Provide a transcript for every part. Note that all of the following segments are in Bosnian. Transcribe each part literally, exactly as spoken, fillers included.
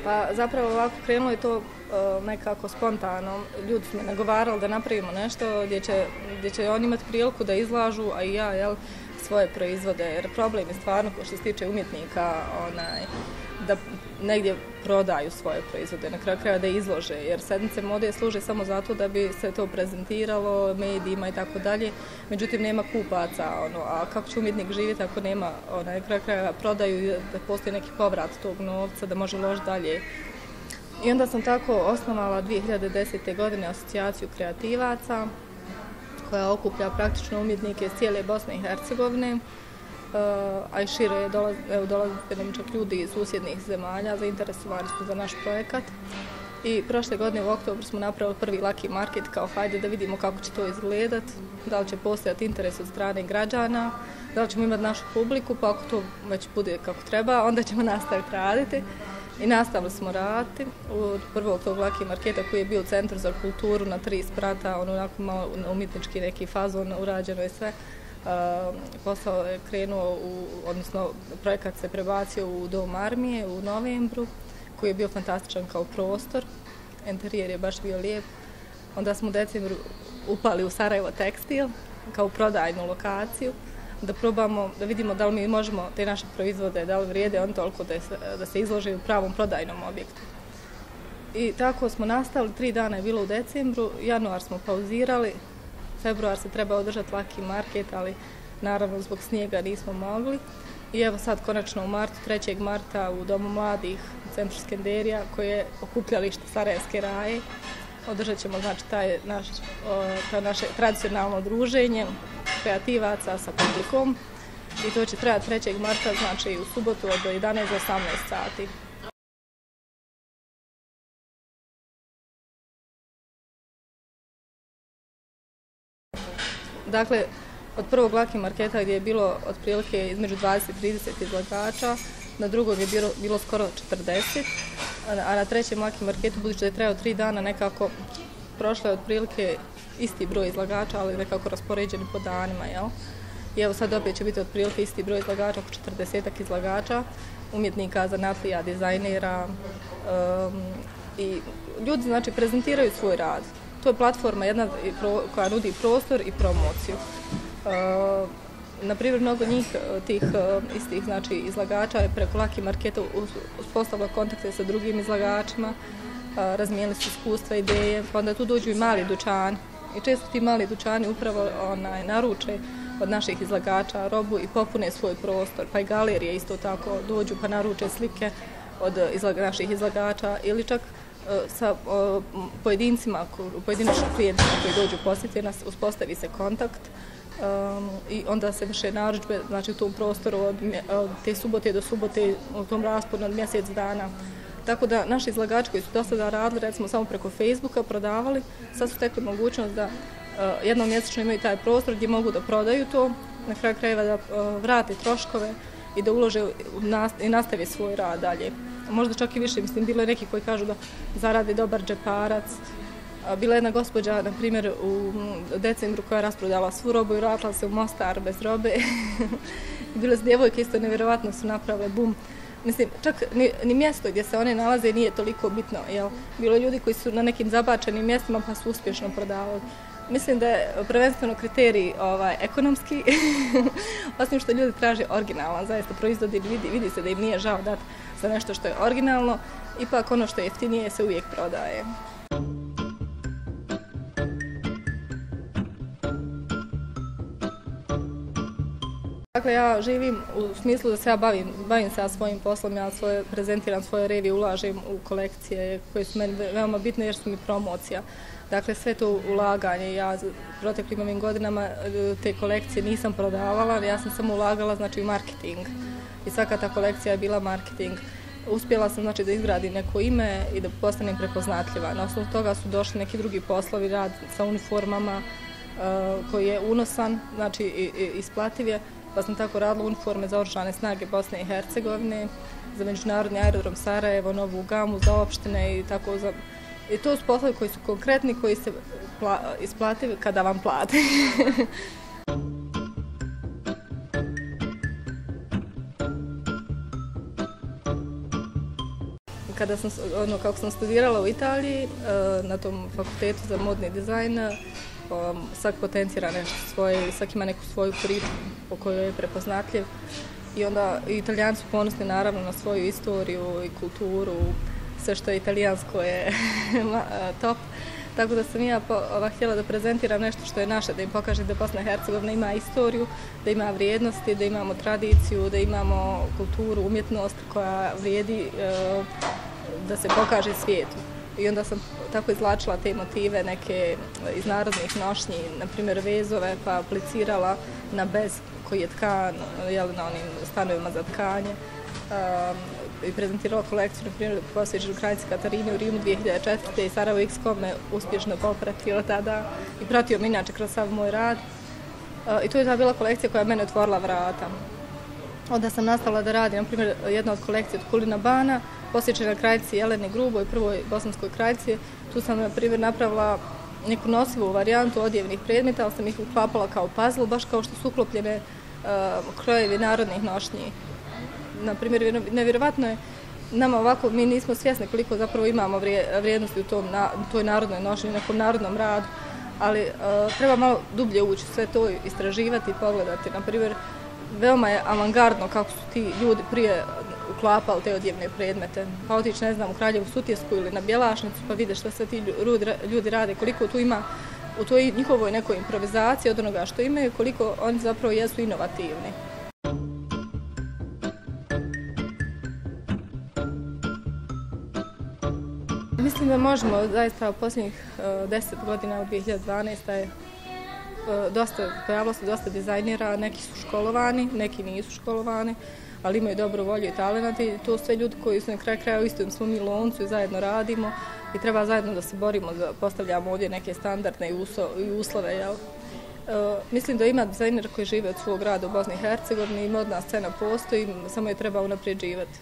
Pa zapravo ovako krenulo je to uh, nekako spontano. Ljudi su me nagovarali da napravimo nešto gdje će, gdje će oni imati priliku da izlažu, a i ja, jel, svoje proizvode. Jer problem je stvarno, što se tiče umjetnika, onaj, da negdje prodaju svoje proizvode, na kraju kraja da izlože, jer sedmice mode služe samo zato da bi se to prezentiralo medijima i tako dalje, međutim nema kupaca, ono, a kako će umjetnik živjeti ako nema, ona, na kraju kraja prodaju, da postoji neki povrat tog novca, da može lož dalje. I onda sam tako osnovala dvije hiljade desete. godine asocijaciju kreativaca, koja okuplja praktično umjetnike iz cijele Bosne i Hercegovine, Uh, a i šire dolaze, evo, dolaze nam čak ljudi iz susjednih zemalja, zainteresovani su za naš projekat. I prošle godine u oktobru smo napravili prvi Lucky Market, kao hajde da vidimo kako će to izgledat, da li će postojati interes od strane građana, da li ćemo imati našu publiku, pa ako to već bude kako treba, onda ćemo nastaviti raditi. I nastavili smo raditi od prvog tog Lucky Marketa koji je bio u Centru za kulturu na tri sprata, ono onako malo umjetnički neki fazon, urađeno je sve. Uh, posao je krenuo, u, odnosno projekat se prebacio u Dom armije u novembru, koji je bio fantastičan kao prostor, interijer je baš bio lijep. Onda smo u decembru upali u Sarajevo Tekstil kao prodajnu lokaciju, da probamo, da vidimo da li mi možemo te naše proizvode, da li vrijede on toliko da, se, da se izlože u pravom prodajnom objektu. I tako smo nastavili, tri dana je bilo u decembru, januar smo pauzirali, februar se treba održati Lucky Market, ali naravno zbog snijega nismo mogli. I evo sad konačno u martu, trećeg marta u Domu mladih u centru Skenderija, koje je okupljalište Sarajevske raje. Održat ćemo znači taj naš, to naše tradicionalno druženje kreativaca sa publikom. I to će trajati trećeg marta, znači u subotu od jedanaest do osamnaest sati. Dakle, od prvog Lucky Marketa gdje je bilo otprilike između dvadeset i trideset izlagača, na drugog je bilo, bilo skoro četrdeset, a na trećem Lucky Marketu, budući da je trajao tri dana, nekako prošlo je otprilike isti broj izlagača, ali nekako raspoređeni po danima, jel? I evo sad opet će biti otprilike isti broj izlagača, oko četrdesetak izlagača, umjetnika, zanatlija, dizajnera, um, i ljudi znači prezentiraju svoj rad. To je platforma jedna koja nudi prostor i promociju. Uh, na primjer, mnogo njih, tih uh, istih znači, izlagača je preko Lucky Marketa uspostavilo kontakte sa drugim izlagačima, uh, razmijenili su iskustva, ideje, pa onda tu dođu i mali dućani. I često ti mali dućani upravo onaj, naruče od naših izlagača robu i popune svoj prostor, pa i galerije isto tako dođu pa naruče slike od izlaga, naših izlagača ili čak sa o, pojedincima, pojedinačnim klijentima koji dođu posjetiti nas, uspostavi se kontakt um, i onda se vrše narudžbe, znači u tom prostoru od, od te subote do subote, u tom rasponu od mjesec dana. Tako da naši izlagači koji su do sada radili, recimo samo preko Facebooka, prodavali, sad su tekli mogućnost da uh, jednom mjesečno imaju taj prostor gdje mogu da prodaju to, na kraju krajeva da uh, vrate troškove i da ulože i nastave svoj rad dalje. Možda čak i više, mislim, bilo je neki koji kažu da zarade dobar džeparac. Bila je jedna gospođa, na primjer, u decembru koja je rasprodala svu robu i vratila se u Mostar bez robe. Bile su djevojke, isto nevjerovatno su napravile bum. Mislim, čak ni, ni mjesto gdje se one nalaze nije toliko bitno, jel? Bilo je ljudi koji su na nekim zabačenim mjestima pa su uspješno prodavali. Mislim da je prvenstveno kriterij ovaj, ekonomski, osim što ljudi traže originalan, zaista proizvodi, vidi, vidi se da im nije žao dati za nešto što je originalno, ipak ono što je jeftinije se uvijek prodaje. Dakle, ja živim u smislu da se ja bavim, bavim se ja svojim poslom, ja svoje, prezentiram svoje revije, ulažem u kolekcije koje su meni veoma bitne jer su mi promocija. Dakle, sve to ulaganje, ja proteklim ovim godinama te kolekcije nisam prodavala, ja sam samo ulagala znači, u marketing. I svaka ta kolekcija je bila marketing. Uspjela sam znači, da izgradim neko ime i da postanem prepoznatljiva. Na osnovu toga su došli neki drugi poslovi, rad sa uniformama uh, koji je unosan, znači i, i, isplativ je. Pa sam tako radila uniforme za Oružane snage Bosne i Hercegovine, za Međunarodni aerodrom Sarajevo, Novu Gamu, za opštine i tako za... I to su poslovi koji su konkretni, koji se pla... isplativi kada vam plate. kada sam, ono, kako sam studirala u Italiji, na tom fakultetu za modni dizajn, svak potencira nešto svoje i svak ima neku svoju priču po kojoj je prepoznatljiv. I onda Italijani su ponosni naravno na svoju istoriju i kulturu, sve što je italijansko je top. Tako da sam ja ova, htjela da prezentiram nešto što je naše, da im pokažem da Bosna i Hercegovina ima istoriju, da ima vrijednosti, da imamo tradiciju, da imamo kulturu, umjetnost koja vrijedi e, da se pokaže svijetu. I onda sam tako izvlačila te motive neke iz narodnih nošnji, na primjer vezove, pa aplicirala na bez koji je tkan, jel, na onim stanovima za tkanje. Um, i prezentirala kolekciju, na primjer, posvećenu kraljici Katarini u Rimu dvije hiljade četvrte i Sarajevo iks kom me uspješno popratio tada i pratio me inače kroz sav moj rad. Uh, I to je ta bila kolekcija koja je mene otvorila vrata. Onda sam nastavila da radim, na primjer, jedna od kolekcija od Kulina Bana, posvećena kraljici Jeleni Gruboj, prvoj bosanskoj kraljici. Tu sam, na primjer, napravila neku nosivu varijantu odjevnih predmeta, ali sam ih uklapala kao puzzle, baš kao što su uklopljene uh, krojevi narodnih nošnji. Na primjer, nevjerovatno je, nama ovako, mi nismo svjesni koliko zapravo imamo vrijednosti u tom, na, toj narodnoj nošnji, u nekom narodnom radu, ali uh, treba malo dublje ući, sve to istraživati i pogledati. Na primjer, veoma je avangardno kako su ti ljudi prije uklapali te odjevne predmete. Pa otići, ne znam, u Kraljevu Sutjesku ili na Bjelašnicu pa vide što sve ti ljudi rade, koliko tu ima u toj njihovoj nekoj improvizaciji od onoga što imaju, koliko oni zapravo jesu inovativni. Mislim da možemo, zaista u posljednjih deset godina, u dvije hiljade dvanaeste. je dosta, pojavilo se dosta dizajnera, neki su školovani, neki nisu školovani, ali imaju dobru volju i talenat i to su sve ljudi koji su na kraju kraja u istom svom loncu i zajedno radimo i treba zajedno da se borimo, da postavljamo ovdje neke standardne i uslove. Jel? E, mislim da ima dizajnera koji žive od svog rada u Bosni i Hercegovini i modna scena postoji, samo je treba unapređivati.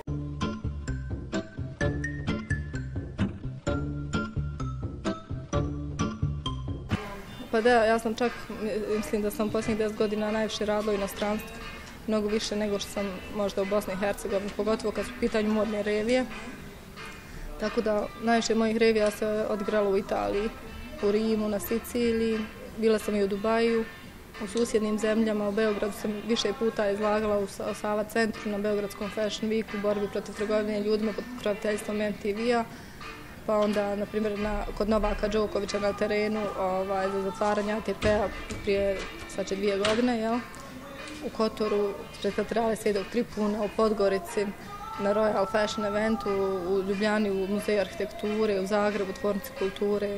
Pa da, ja sam čak, mislim da sam posljednjih deset godina najviše radila u inostranstvu, mnogo više nego što sam možda u Bosni i Hercegovini, pogotovo kad su u pitanju modne revije. Tako da najviše mojih revija se odigralo u Italiji, u Rimu, na Siciliji, bila sam i u Dubaju, u susjednim zemljama, u Beogradu sam više puta izlagala u Sava centru na Beogradskom Fashion Weeku, borbi protiv trgovine ljudima pod pokroviteljstvom em te ve-a. Pa onda, na primjer, na, kod Novaka Đokovića na terenu ovaj, za zatvaranje a te pe-a prije sad će dvije godine, jel? U Kotoru, pred katedrale Svetog Tripuna, u Podgorici, na Royal Fashion eventu, u Ljubljani, u Muzeju arhitekture, u Zagrebu, u Tvornici kulture.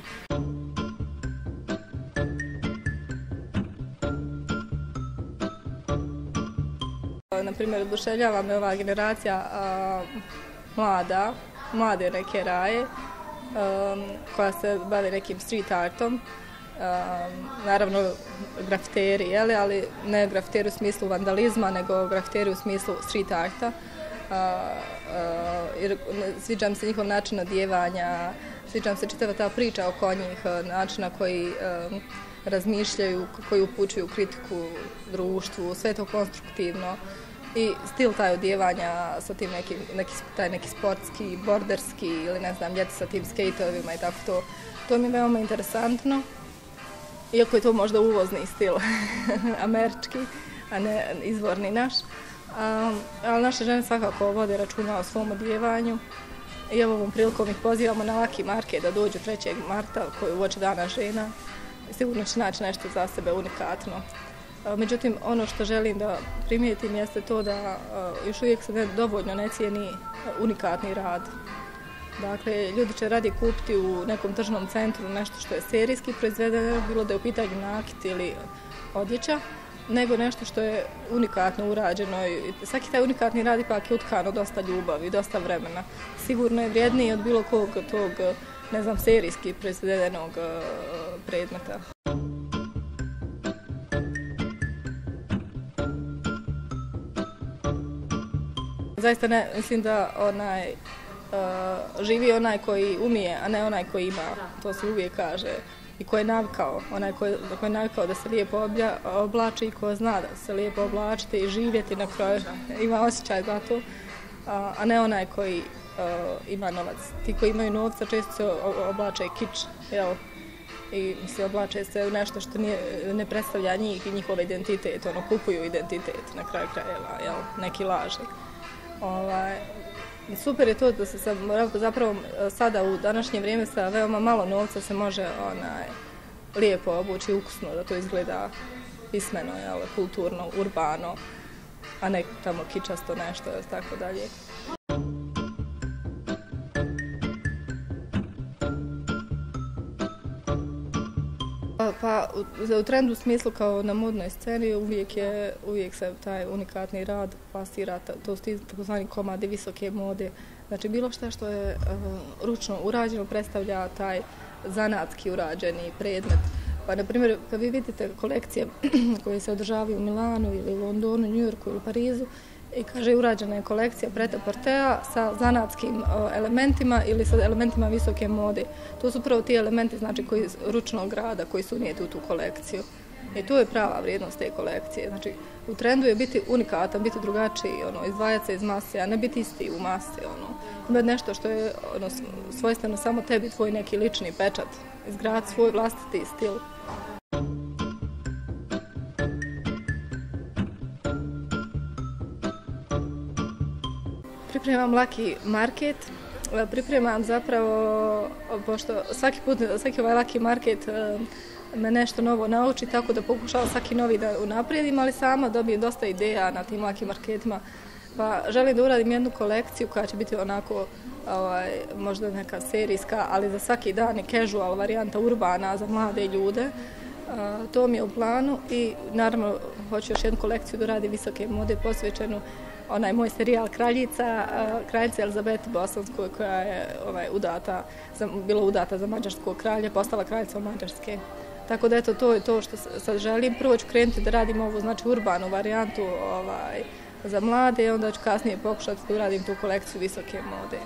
Na primjer, oduševljava me ova generacija a, mlada, mlade neke raje, Um, koja se bavi nekim street artom, um, naravno grafiteri, jeli, ali ne grafiteri u smislu vandalizma, nego grafiteri u smislu street arta. Uh, uh, jer sviđa mi se njihov način odjevanja, sviđa mi se čitava ta priča oko njih, načina koji um, razmišljaju, koji upućuju kritiku društvu, sve to konstruktivno. I stil taj odjevanja sa tim neki, neki, taj neki sportski, borderski ili ne znam, ljeti sa tim skejtovima i tako to. To mi je veoma interesantno, iako je to možda uvozni stil, američki, a ne izvorni naš. Um, ali naše žene svakako vode računa o svom odjevanju i evo ovom prilikom ih pozivamo na Lucky Market da dođu trećeg marta koji uoči Dana žena. Sigurno će naći nešto za sebe unikatno. Međutim, ono što želim da primijetim jeste to da još uvijek se ne, dovoljno ne cijeni unikatni rad. Dakle, ljudi će radije kupiti u nekom tržnom centru nešto što je serijski proizvedeno, bilo da je u pitanju nakit ili odjeća, nego nešto što je unikatno urađeno. I svaki taj unikatni rad ipak je utkano dosta ljubavi, dosta vremena. Sigurno je vrijedniji od bilo kog tog, ne znam, serijski proizvedenog predmeta. Zaista ne, mislim da onaj, uh, živi onaj koji umije, a ne onaj koji ima, to se uvijek kaže. I ko je navikao, onaj ko je, ko je navikao da se lijepo oblja, oblači i ko zna da se lijepo oblačiti i živjeti na kraju, ima osjećaj za to, a, a ne onaj koji ima novac. Ti koji imaju novca često se oblače kič, jel? I mislim, oblače se u nešto što nije, ne predstavlja njih i njihov identitet, ono, kupuju identitet na kraju krajeva, jel? Neki lažni. Ovaj, super je to da se sa, zapravo sada u današnje vrijeme sa veoma malo novca se može onaj, lijepo obući, ukusno, da to izgleda pismeno, jel, kulturno, urbano, a ne tamo kičasto nešto, jel, tako dalje. Pa u, u trendu u smislu kao na modnoj sceni uvijek, je, uvijek se taj unikatni rad plasira, to su takozvani komadi visoke mode. Znači bilo što što je uh, ručno urađeno predstavlja taj zanatski urađeni predmet. Pa na primjer kad vi vidite kolekcije koje se održavaju u Milanu ili Londonu, New Yorku ili Parizu i kaže urađena je kolekcija pret-a-portea sa zanatskim elementima ili sa elementima visoke mode. To su prvo ti elementi znači, koji, ručnog rada koji su unijeti u tu kolekciju. I to je prava vrijednost te kolekcije. Znači, u trendu je biti unikatan, biti drugačiji, ono, izdvajati se iz mase, a ne biti isti u masi. Ono. Imati nešto što je ono, svojstveno samo tebi, tvoj neki lični pečat, izgraditi svoj vlastiti stil. Pripremam laki market, pripremam zapravo, pošto svaki put, svaki ovaj laki market me nešto novo nauči, tako da pokušavam svaki novi da unaprijedim, ali sama dobijem dosta ideja na tim lakim marketima. Pa želim da uradim jednu kolekciju koja će biti onako, ovaj, možda neka serijska, ali za svaki dan je casual varijanta urbana za mlade ljude. Uh, to mi je u planu i naravno hoću još jednu kolekciju da radim visoke mode posvećenu onaj moj serijal Kraljica, uh, kraljica Elizabeti Bosanskoj koja je ovaj, udata, za, bila udata za mađarskog kralja, postala kraljica Mađarske. Tako da eto, to je to što sad želim. Prvo ću krenuti da radim ovu znači, urbanu varijantu ovaj, za mlade i onda ću kasnije pokušati da uradim tu kolekciju visoke mode.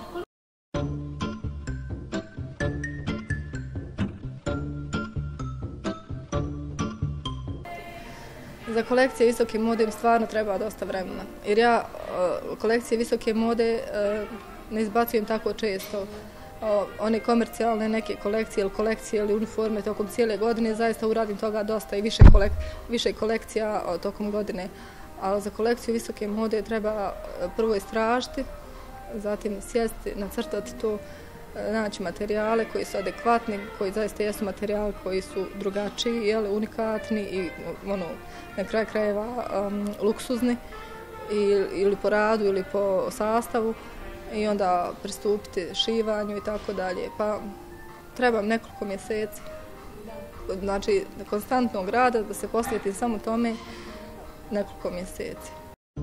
Za kolekcije visoke mode im stvarno treba dosta vremena, jer ja kolekcije visoke mode ne izbacujem tako često. One komercijalne neke kolekcije ili kolekcije ili uniforme tokom cijele godine, zaista uradim toga dosta i više, kolek, više kolekcija tokom godine. Ali za kolekciju visoke mode treba prvo istražiti, zatim sjesti, nacrtati to, naći materijale koji su adekvatni, koji zaista jesu materijali koji su drugačiji, jel, unikatni i ono, na kraju krajeva um, luksuzni ili, ili po radu ili po sastavu i onda pristupiti šivanju i tako dalje. Pa trebam nekoliko mjeseci, znači konstantnog rada da se posvetim samo tome nekoliko mjeseci.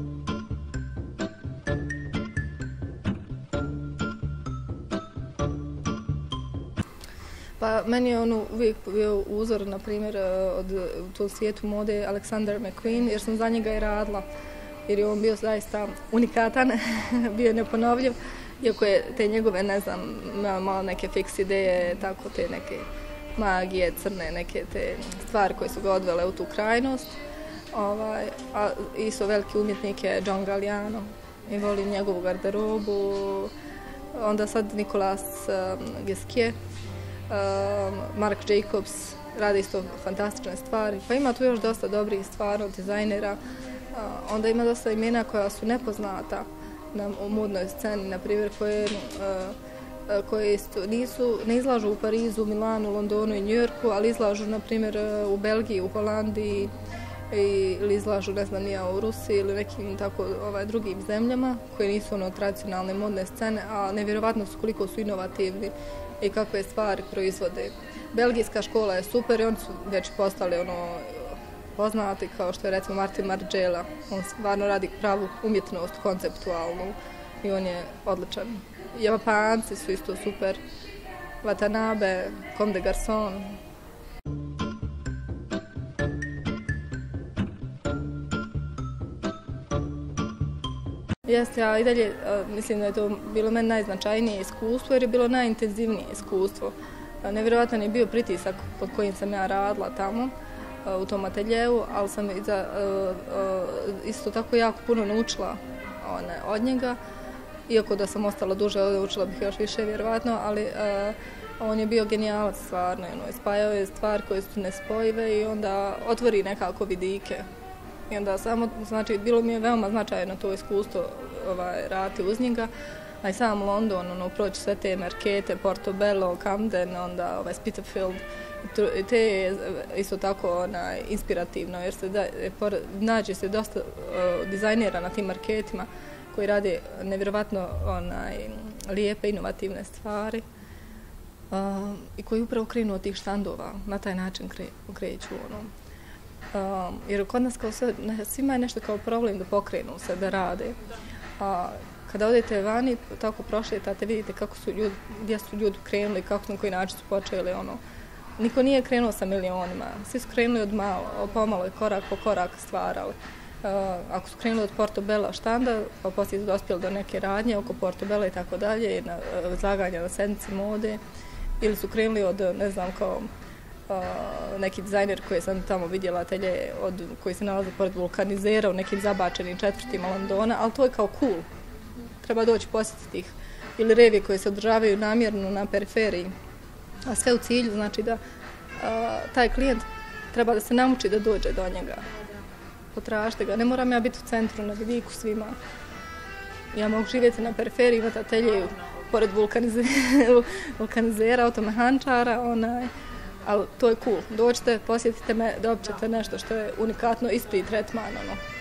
Pa meni je ono uvijek bio uzor, na primjer, od u svijetu mode Alexander McQueen, jer sam za njega i radila, jer je on bio zaista unikatan, bio je neponovljiv, iako je te njegove, ne znam, malo neke fiks ideje, tako te neke magije, crne, neke te stvari koje su ga odvele u tu krajnost. Ovaj, a isto veliki umjetnik je John Galliano i volim njegovu garderobu, onda sad Nicolas um, Ghesquière. Um, Marc Jacobs radi isto fantastične stvari, pa ima tu još dosta dobrih stvari od dizajnera, uh, onda ima dosta imena koja su nepoznata na modnoj sceni, na primjer koje, uh, koje isto nisu, ne izlažu u Parizu, Milanu, Londonu i New Yorku, ali izlažu na primjer u Belgiji, u Holandiji i, ili izlažu ne znam nija u Rusiji ili nekim tako ovaj, drugim zemljama koje nisu ono tradicionalne modne scene, a nevjerovatno su koliko su inovativni i kakve stvari proizvode. Belgijska škola je super i oni su već postali ono, poznati kao što je recimo Martin Margiela. On stvarno radi pravu umjetnost, konceptualnu i on je odličan. Japanci su isto super. Watanabe, Comme des Garçons. Jeste, ja i dalje mislim da je to bilo meni najznačajnije iskustvo jer je bilo najintenzivnije iskustvo. Nevjerojatan je bio pritisak pod kojim sam ja radila tamo u tom ateljevu, ali sam iza, isto tako jako puno naučila od njega iako da sam ostala duže ovdje, učila bih još više vjerovatno, ali uh, on je bio genijalac stvarno, ono, spajao je stvari koje su nespojive i onda otvori nekako vidike. I onda samo, znači, bilo mi je veoma značajno to iskustvo ovaj, raditi uz njega, a i sam London, ono, proći sve te markete, Portobello, Camden, onda ovaj, Spitalfield, i te je isto tako onaj, inspirativno, jer se da, nađe se dosta uh, dizajnera na tim marketima koji rade nevjerovatno onaj, lijepe, inovativne stvari uh, i koji upravo krenu od tih štandova, na taj način kre, kreću. Ono. Uh, jer kod nas kao sve, ne, svima je nešto kao problem da pokrenu se, da rade. A kada odete vani, tako prošetate, vidite kako su ljudi, gdje su ljudi krenuli, kako na koji način su počeli. Ono. Niko nije krenuo sa milionima, svi su krenuli od malo, pomalo i korak po korak stvarali. Uh, ako su krenuli od Portobello štanda, pa poslije su dospjeli do neke radnje oko Portobello i tako dalje, na uh, izlaganja na sedmici mode, ili su krenuli od, ne znam, kao uh, neki dizajner koji sam tamo vidjela, atelje od, koji se nalazi pored vulkanizera u nekim zabačenim četvrtima Londona, ali to je kao cool. Treba doći posjetiti ih. Ili revije koje se održavaju namjerno na periferiji, a sve u cilju, znači da a, taj klijent treba da se nauči da dođe do njega. Potražite ga. Ne moram ja biti u centru, na vidiku svima. Ja mogu živjeti na periferiji, imati atelje pored vulkanizera, vulkanizera automehančara, onaj, ali to je cool. Dođite, posjetite me, dobit ćete nešto što je unikatno, ispred tretman, ono.